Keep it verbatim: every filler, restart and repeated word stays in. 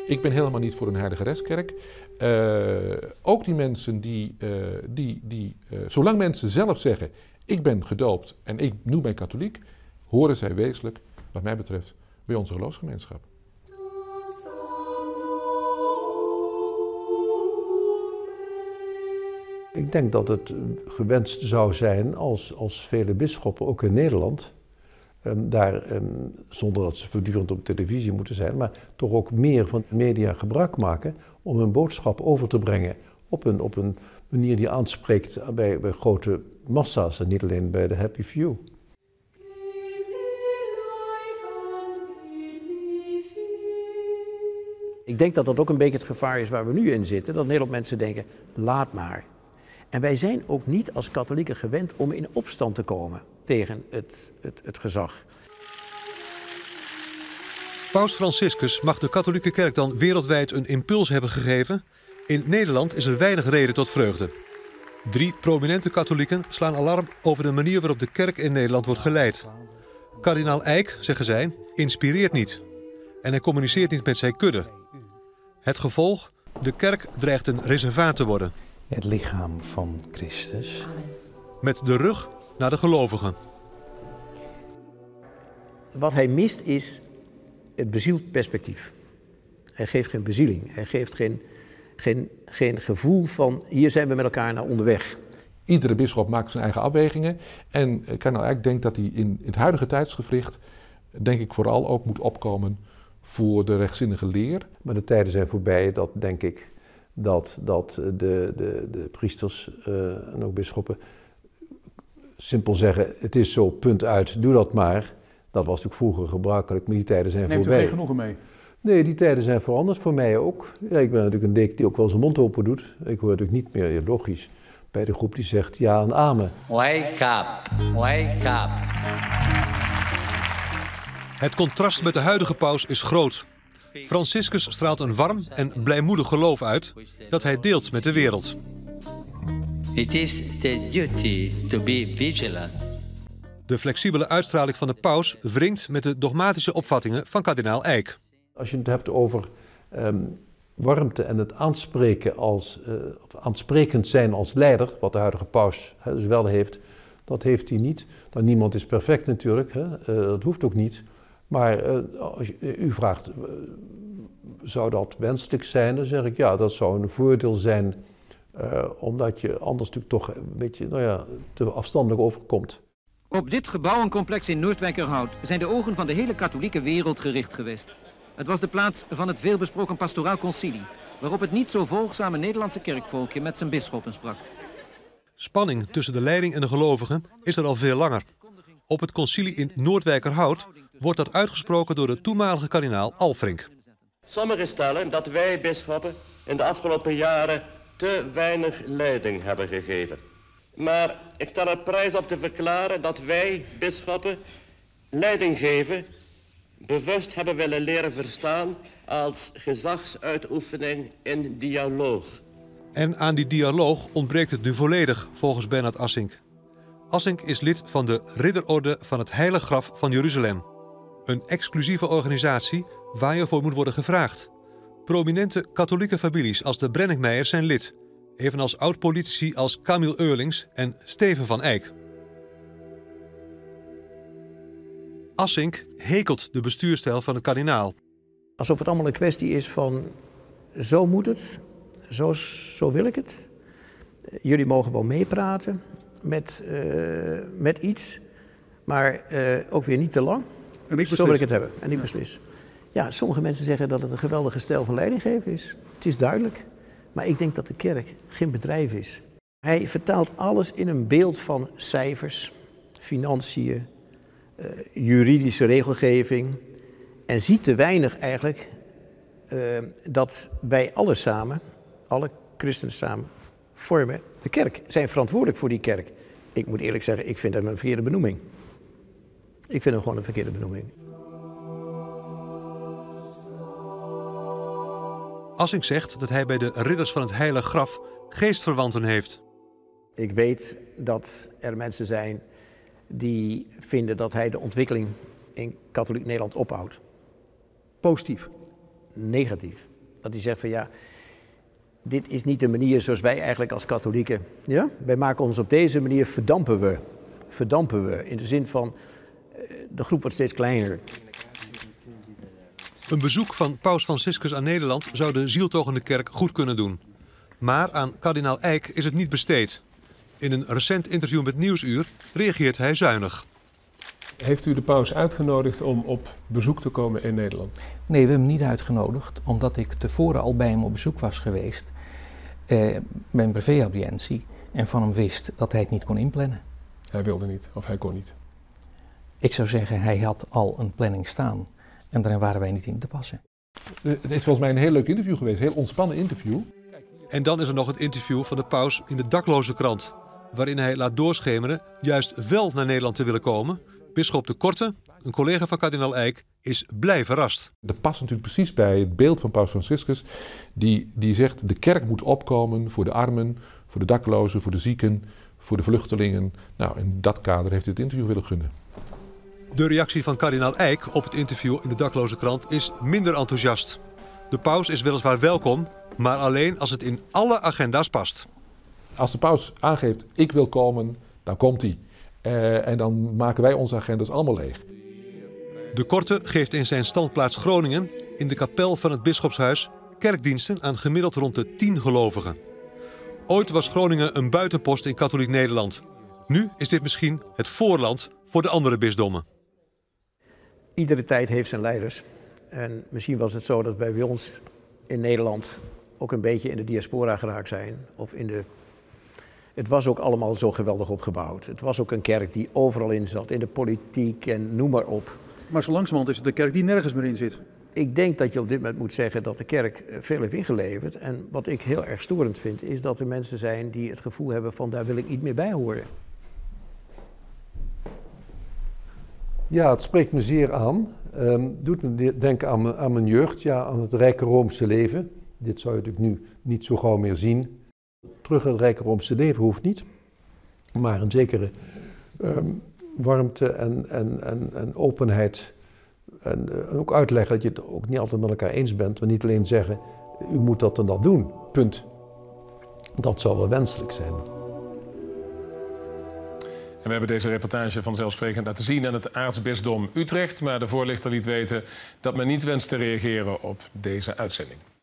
Ik ben helemaal niet voor een heilige restkerk. Uh, ook die mensen die, uh, die, die uh, zolang mensen zelf zeggen, ik ben gedoopt en ik noem mij katholiek, horen zij wezenlijk, wat mij betreft, bij onze geloofsgemeenschap. Ik denk dat het gewenst zou zijn als, als vele bisschoppen, ook in Nederland, um, daar, um, zonder dat ze voortdurend op televisie moeten zijn, maar toch ook meer van de media gebruik maken om hun boodschap over te brengen op een, op een manier die aanspreekt bij, bij grote massa's en niet alleen bij de happy few. Ik denk dat dat ook een beetje het gevaar is waar we nu in zitten, dat Nederland mensen denken, laat maar. En wij zijn ook niet als katholieken gewend om in opstand te komen tegen het, het, het gezag. Paus Franciscus mag de katholieke kerk dan wereldwijd een impuls hebben gegeven. In Nederland is er weinig reden tot vreugde. Drie prominente katholieken slaan alarm over de manier waarop de kerk in Nederland wordt geleid. Kardinaal Eijk, zeggen zij, inspireert niet. En hij communiceert niet met zijn kudde. Het gevolg? De kerk dreigt een reservaat te worden. Het lichaam van Christus. Met de rug naar de gelovigen. Wat hij mist is het bezield perspectief. Hij geeft geen bezieling. Hij geeft geen, geen, geen gevoel van hier zijn we met elkaar naar onderweg. Iedere bisschop maakt zijn eigen afwegingen. En kardinaal eigenlijk denkt dat hij in, in het huidige tijdsgevricht, denk ik, vooral ook moet opkomen voor de rechtzinnige leer. Maar de tijden zijn voorbij, dat denk ik, dat, dat de, de, de priesters uh, en ook bisschoppen simpel zeggen, het is zo, punt uit, doe dat maar. Dat was natuurlijk vroeger gebruikelijk, maar die tijden zijn Neemt voorbij. Neemt u geen genoegen mee? Nee, die tijden zijn veranderd, voor mij ook. Ja, ik ben natuurlijk een dik die ook wel zijn mond open doet. Ik hoor natuurlijk niet meer, ja, logisch, bij de groep die zegt ja en amen. Wake up, wake up. Het contrast met de huidige paus is groot. Franciscus straalt een warm en blijmoedig geloof uit dat hij deelt met de wereld. It is the duty to be vigilant. De flexibele uitstraling van de paus wringt met de dogmatische opvattingen van kardinaal Eijk. Als je het hebt over um, warmte en het aanspreken als, uh, of aansprekend zijn als leider, wat de huidige paus hè, dus wel heeft, dat heeft hij niet. Nou, niemand is perfect natuurlijk, hè? Uh, dat hoeft ook niet. Maar uh, als je, u vraagt, uh, zou dat wenselijk zijn? Dan zeg ik ja, dat zou een voordeel zijn, uh, omdat je anders natuurlijk toch een beetje nou ja, te afstandelijk overkomt. Op dit gebouwencomplex in Noordwijkerhout zijn de ogen van de hele katholieke wereld gericht geweest. Het was de plaats van het veelbesproken pastoraal concilie, waarop het niet zo volgzame Nederlandse kerkvolkje met zijn bisschoppen sprak. Spanning tussen de leiding en de gelovigen is er al veel langer. Op het concilie in Noordwijkerhout wordt dat uitgesproken door de toenmalige kardinaal Alfrink. Sommigen stellen dat wij bisschoppen in de afgelopen jaren te weinig leiding hebben gegeven. Maar ik stel er prijs op te verklaren dat wij, bisschoppen, leiding geven, bewust hebben willen leren verstaan als gezagsuitoefening in dialoog. En aan die dialoog ontbreekt het nu volledig, volgens Bernard Assink. Assink is lid van de Ridderorde van het Heilig Graf van Jeruzalem. Een exclusieve organisatie waar je voor moet worden gevraagd. Prominente katholieke families als de Brenninkmeiers zijn lid. Evenals oud-politici als Camille Eurlings en Steven van Eyck. Assink hekelt de bestuurstijl van het kardinaal. Alsof het allemaal een kwestie is van, zo moet het, zo, zo wil ik het. Jullie mogen wel meepraten met, uh, met iets, maar uh, ook weer niet te lang. Zo wil ik het hebben en niet beslis. Ja, sommige mensen zeggen dat het een geweldige stijl van leidinggeven is. Het is duidelijk. Maar ik denk dat de kerk geen bedrijf is. Hij vertaalt alles in een beeld van cijfers, financiën, uh, juridische regelgeving. En ziet te weinig eigenlijk uh, dat wij alle samen, alle christenen samen, vormen de kerk. Zijn verantwoordelijk voor die kerk. Ik moet eerlijk zeggen, ik vind hem een verkeerde benoeming. Ik vind hem gewoon een verkeerde benoeming. Assink zegt dat hij bij de ridders van het Heilig Graf geestverwanten heeft. Ik weet dat er mensen zijn die vinden dat hij de ontwikkeling in katholiek Nederland ophoudt. Positief? Negatief. Dat hij zegt van ja, dit is niet de manier zoals wij eigenlijk als katholieken, ja? Wij maken ons op deze manier, verdampen we. Verdampen we, in de zin van, de groep wordt steeds kleiner. Een bezoek van paus Franciscus aan Nederland zou de zieltogende kerk goed kunnen doen. Maar aan kardinaal Eijk is het niet besteed. In een recent interview met Nieuwsuur reageert hij zuinig. Heeft u de paus uitgenodigd om op bezoek te komen in Nederland? Nee, we hebben hem niet uitgenodigd, omdat ik tevoren al bij hem op bezoek was geweest. Eh, bij een privéaudiëntie en van hem wist dat hij het niet kon inplannen. Hij wilde niet, of hij kon niet? Ik zou zeggen, hij had al een planning staan en daarin waren wij niet in te passen. Het is volgens mij een heel leuk interview geweest, een heel ontspannen interview. En dan is er nog het interview van de paus in de Dakloze Krant, waarin hij laat doorschemeren juist wel naar Nederland te willen komen. Bisschop de Korte, een collega van kardinaal Eijk, is blij verrast. Dat past natuurlijk precies bij het beeld van paus Franciscus, die, die zegt de kerk moet opkomen voor de armen, voor de daklozen, voor de zieken, voor de vluchtelingen. Nou, in dat kader heeft hij het interview willen gunnen. De reactie van kardinaal Eijk op het interview in de Dakloze Krant is minder enthousiast. De paus is weliswaar welkom, maar alleen als het in alle agenda's past. Als de paus aangeeft, ik wil komen, dan komt hij. Uh, en dan maken wij onze agendas allemaal leeg. De Korte geeft in zijn standplaats Groningen, in de kapel van het bisschopshuis, kerkdiensten aan gemiddeld rond de tien gelovigen. Ooit was Groningen een buitenpost in katholiek Nederland. Nu is dit misschien het voorland voor de andere bisdommen. Iedere tijd heeft zijn leiders. En misschien was het zo dat wij bij ons in Nederland ook een beetje in de diaspora geraakt zijn. Of in de... Het was ook allemaal zo geweldig opgebouwd. Het was ook een kerk die overal in zat, in de politiek en noem maar op. Maar zo langzamerhand is het een kerk die nergens meer in zit. Ik denk dat je op dit moment moet zeggen dat de kerk veel heeft ingeleverd. En wat ik heel erg storend vind, is dat er mensen zijn die het gevoel hebben van daar wil ik niet meer bij horen. Ja, het spreekt me zeer aan. Um, doet me denken aan, aan mijn jeugd, ja, aan het rijke Roomse leven. Dit zou je natuurlijk nu niet zo gauw meer zien. Terug het rijke Roomse leven hoeft niet. Maar een zekere um, warmte en, en, en, en openheid. En uh, ook uitleggen dat je het ook niet altijd met elkaar eens bent. Maar niet alleen zeggen, u moet dat en dat doen, punt. Dat zou wel wenselijk zijn. En we hebben deze reportage vanzelfsprekend laten zien aan het aartsbisdom Utrecht. Maar de voorlichter liet weten dat men niet wenst te reageren op deze uitzending.